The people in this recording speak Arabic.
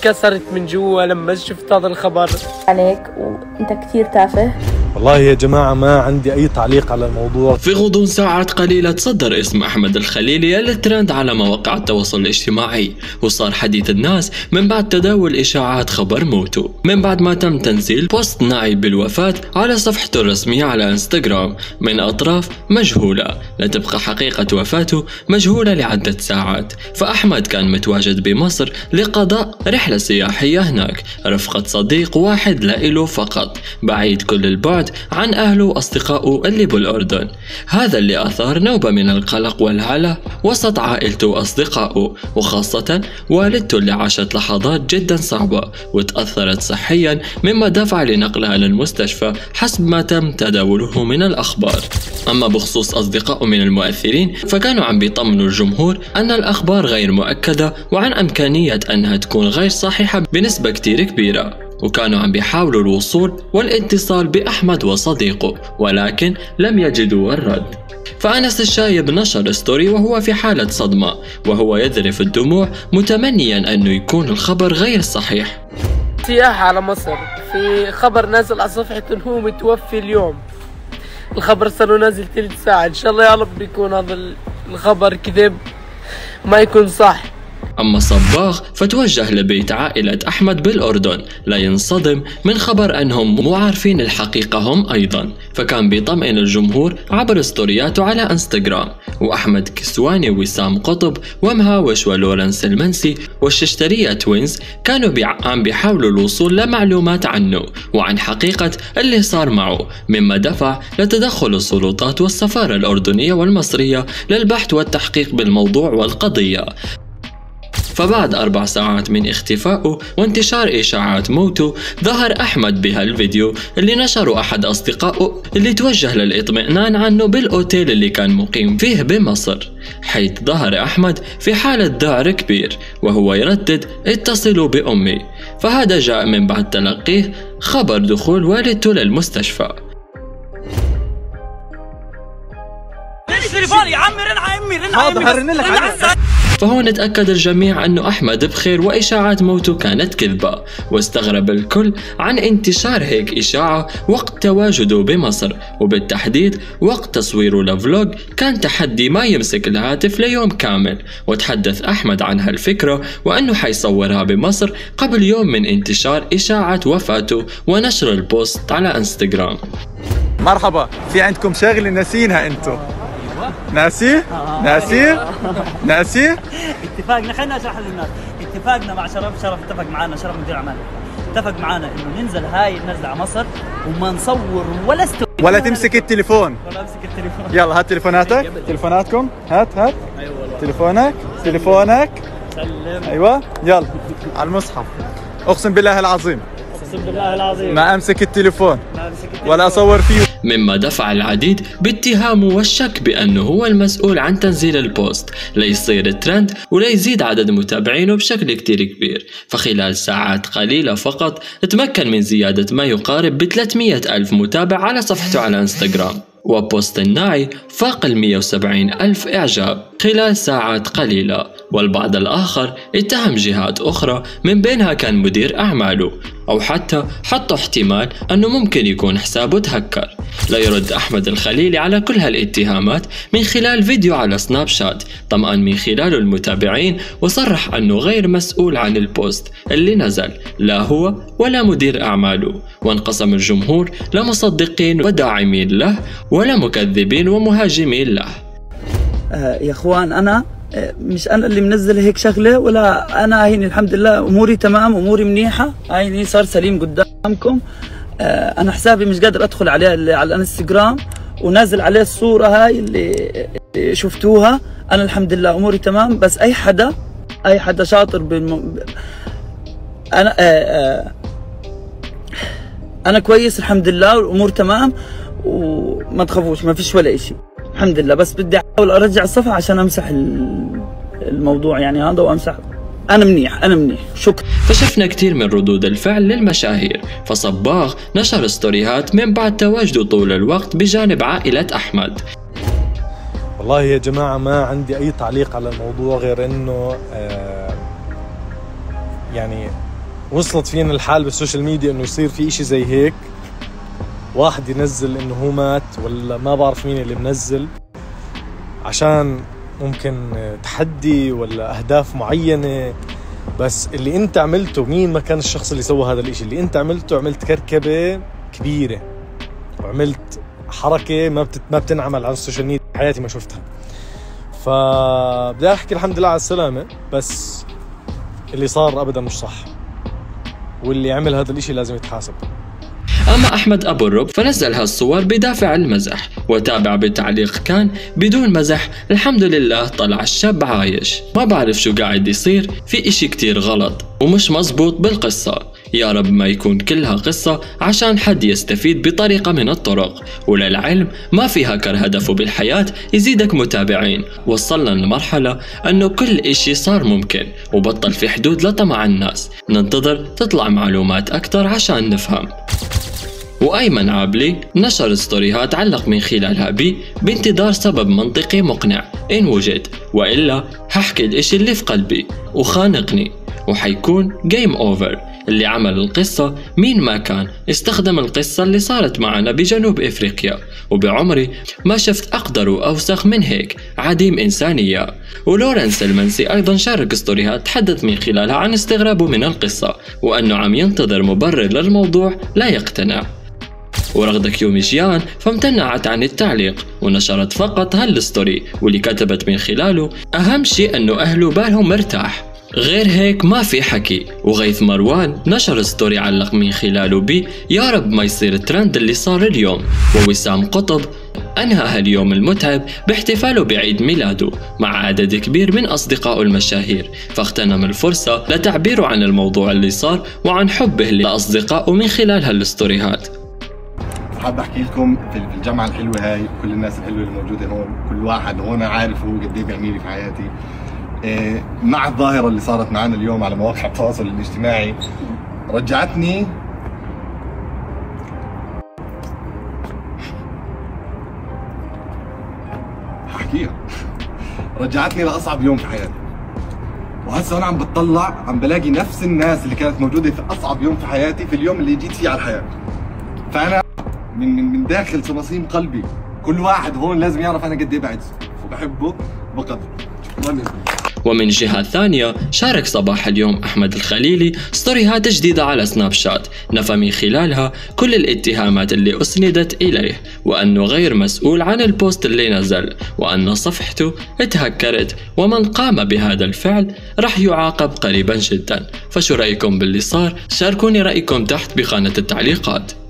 انكسرت من جوا لما شفت هذا الخبر. عليك وانت كثير تافه. والله يا جماعة ما عندي أي تعليق على الموضوع. في غضون ساعات قليلة تصدر اسم أحمد الخليلي للترند على مواقع التواصل الاجتماعي، وصار حديث الناس من بعد تداول إشاعات خبر موته، من بعد ما تم تنزيل بوست ناعي بالوفاة على صفحته الرسمية على انستغرام من أطراف مجهولة، لتبقى حقيقة وفاته مجهولة لعدة ساعات. فأحمد كان متواجد بمصر لقضاء رحلة سياحية هناك رفقة صديق واحد لإله فقط، بعيد كل البعد عن أهله وأصدقائه اللي بالأردن. هذا اللي أثار نوبة من القلق والهلع وسط عائلته وأصدقائه، وخاصة والدته اللي عاشت لحظات جدا صعبة وتأثرت صحيا، مما دفع لنقلها للمستشفى حسب ما تم تداوله من الأخبار. أما بخصوص أصدقائه من المؤثرين فكانوا عم بيطمنوا الجمهور أن الأخبار غير مؤكدة وعن إمكانية أنها تكون غير صحيحة بنسبة كتير كبيرة، وكانوا عم بيحاولوا الوصول والاتصال بأحمد وصديقه ولكن لم يجدوا الرد. فأنس الشايب نشر ستوري وهو في حالة صدمة وهو يذرف الدموع متمنيا أنه يكون الخبر غير صحيح. سياحة على مصر، في خبر نازل على صفحته انه هو متوفي اليوم. الخبر صار نازل 3 ساعة، ان شاء الله يا رب يكون هذا الخبر كذب ما يكون صح. أما صباغ فتوجه لبيت عائلة أحمد بالأردن لا ينصدم من خبر أنهم مو عارفين الحقيقة هم أيضا، فكان بيطمئن الجمهور عبر ستورياته على انستغرام. وأحمد كسواني ووسام قطب ومهاوش ولورنس المنسي والششترية توينز كانوا عم بيحاولوا الوصول لمعلومات عنه وعن حقيقة اللي صار معه، مما دفع لتدخل السلطات والسفارة الأردنية والمصرية للبحث والتحقيق بالموضوع والقضية. فبعد 4 ساعات من اختفائه وانتشار إشاعات موته ظهر أحمد بهالفيديو اللي نشره أحد أصدقائه اللي توجه للإطمئنان عنه بالأوتيل اللي كان مقيم فيه بمصر، حيث ظهر أحمد في حالة ذعر كبير وهو يردد اتصلوا بأمي. فهذا جاء من بعد تلقيه خبر دخول والدته للمستشفى. يا عمي رن على امي رن على امي. فهون تأكد الجميع أنه أحمد بخير وإشاعات موته كانت كذبة، واستغرب الكل عن انتشار هيك إشاعة وقت تواجده بمصر، وبالتحديد وقت تصويره لفلوج كان تحدي ما يمسك الهاتف ليوم كامل. وتحدث أحمد عن هالفكرة وأنه حيصورها بمصر قبل يوم من انتشار إشاعة وفاته ونشر البوست على انستغرام. مرحبا، في عندكم شغلة ناسينها انتو؟ ناسي؟ اتفاقنا، خلينا اشرح للناس. اتفاقنا مع شرف اتفق معنا، شرف مدير اعمال اتفق معنا انه ننزل هاي النزله على مصر وما نصور ولا تمسك التليفون. يلا هات تليفوناتك، تليفوناتكم، هات ايوه تليفونك سلم. ايوه يلا على المصحف. اقسم بالله العظيم ما امسك التليفون ولا اصور فيه، مما دفع العديد باتهامه والشك بأنه هو المسؤول عن تنزيل البوست ليصير ترند وليزيد عدد متابعينه بشكل كتير كبير. فخلال ساعات قليلة فقط تمكن من زيادة ما يقارب ب300,000 متابع على صفحته على انستغرام، وبوست الناعي فاق 170,000 إعجاب خلال ساعات قليلة. والبعض الآخر اتهم جهات أخرى من بينها كان مدير أعماله، أو حتى حطوا احتمال أنه ممكن يكون حسابه تهكر. لا يرد أحمد الخليلي على كل هالاتهامات من خلال فيديو على سناب شات طمأن من خلاله المتابعين، وصرح أنه غير مسؤول عن البوست اللي نزل، لا هو ولا مدير أعماله. وانقسم الجمهور لمصدقين وداعمين له ولا مكذبين ومهاجمين له. يا اخوان أنا مش أنا اللي منزل هيك شغلة، ولا أنا هيني الحمد لله أموري تمام، أموري منيحة، هيني صار سليم قدامكم. أنا حسابي مش قادر أدخل عليه على الانستغرام ونازل عليه الصورة هاي اللي شفتوها. أنا الحمد لله أموري تمام، بس أي حدا شاطر أنا كويس الحمد لله والأمور تمام وما تخافوش ما فيش ولا إشي الحمد لله. بس بدي أحاول أرجع الصفحة عشان أمسح الموضوع يعني هذا وأمسح. أنا منيح شكرا. فشفنا كتير من ردود الفعل للمشاهير. فصباغ نشر ستوريهات من بعد تواجده طول الوقت بجانب عائلة أحمد. والله يا جماعة ما عندي أي تعليق على الموضوع غير إنه يعني وصلت فينا الحال بالسوشيال ميديا انه يصير في اشي زي هيك، واحد ينزل انه هو مات ولا ما بعرف مين اللي منزل عشان ممكن تحدي ولا اهداف معينة. بس اللي انت عملته، مين ما كان الشخص اللي سوى هذا الاشي، اللي انت عملته عملت كركبة كبيرة وعملت حركة ما بتنعمل على السوشيال ميديا، حياتي ما شفتها. فبدي احكي الحمد لله على السلامة، بس اللي صار ابدا مش صح، واللي عمل هذا الاشي لازم يتحاسب. أما أحمد أبو الرب فنزل هالصور بدافع المزح، وتابع بالتعليق كان بدون مزح الحمد لله طلع الشاب عايش. ما بعرف شو قاعد يصير، في إشي كتير غلط ومش مزبوط بالقصة. يا رب ما يكون كلها قصة عشان حد يستفيد بطريقة من الطرق. وللعلم ما في هاكر هدفه بالحياة يزيدك متابعين. وصلنا لمرحلة أنه كل إشي صار ممكن وبطل في حدود لطمع الناس. ننتظر تطلع معلومات أكتر عشان نفهم. وأيمن عابلي نشر ستوريهات علق من خلالها بانتظار سبب منطقي مقنع إن وجد، وإلا هحكي الإشي اللي في قلبي وخانقني وحيكون جيم أوفر. اللي عمل القصة مين ما كان استخدم القصة اللي صارت معنا بجنوب إفريقيا، وبعمري ما شفت أقدر وأوسخ من هيك عديم إنسانية. ولورنس المنسي أيضا شارك ستوريهات تحدث من خلالها عن استغرابه من القصة وأنه عم ينتظر مبرر للموضوع لا يقتنع. ورغدة كيوميجيان فامتنعت عن التعليق ونشرت فقط هالستوري، واللي كتبت من خلاله أهم شيء أنه أهله بالهم مرتاح، غير هيك ما في حكي. وغيث مروان نشر ستوري علق من خلاله يا رب ما يصير الترند اللي صار اليوم. ووسام قطب أنهى هاليوم المتعب باحتفاله بعيد ميلاده مع عدد كبير من أصدقائه المشاهير، فاغتنم الفرصة لتعبيره عن الموضوع اللي صار وعن حبه لأصدقائه من خلال هالستوريهات. حاب احكي لكم في الجامعه الحلوه هاي، كل الناس الحلوه اللي موجوده هون، كل واحد هون عارف هو قد ايه بيعني لي في حياتي. مع الظاهره اللي صارت معنا اليوم على مواقع التواصل الاجتماعي رجعتني رجعتني لاصعب يوم في حياتي. وهسه انا عم بتطلع عم بلاقي نفس الناس اللي كانت موجوده في اصعب يوم في حياتي في اليوم اللي جيت فيه على الحياه. فانا من داخل صمصيم قلبي كل واحد هون لازم يعرف انا قد ايه بعزه وبحبه وبقدره. ومن جهة ثانية شارك صباح اليوم أحمد الخليلي ستوريهات جديدة على سناب شات نفى من خلالها كل الاتهامات اللي أسندت إليه، وأنه غير مسؤول عن البوست اللي نزل، وأن صفحته اتهكرت، ومن قام بهذا الفعل رح يعاقب قريبا جدا. فشو رأيكم باللي صار؟ شاركوني رأيكم تحت بخانة التعليقات.